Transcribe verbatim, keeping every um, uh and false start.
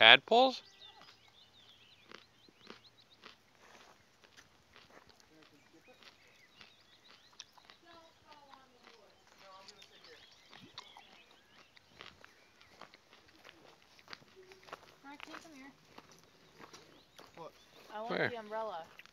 Tadpoles? Alright, can you come here? What? I want Where? the umbrella.